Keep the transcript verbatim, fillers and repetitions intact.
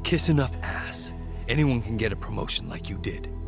kiss enough ass, anyone can get a promotion like you did.